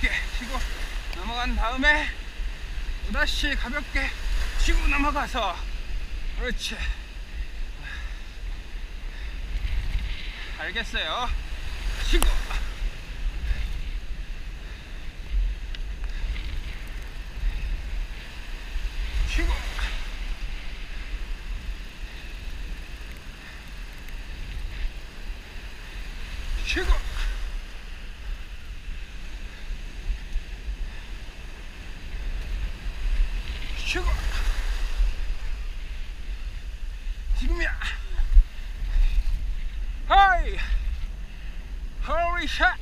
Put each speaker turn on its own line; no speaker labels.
가볍게 치고 넘어간 다음에 또다시 가볍게 치고 넘어가서, 그렇지. 알겠어요. 치고 치고 치고 치고. 지금이야. 하이, 허리 샷.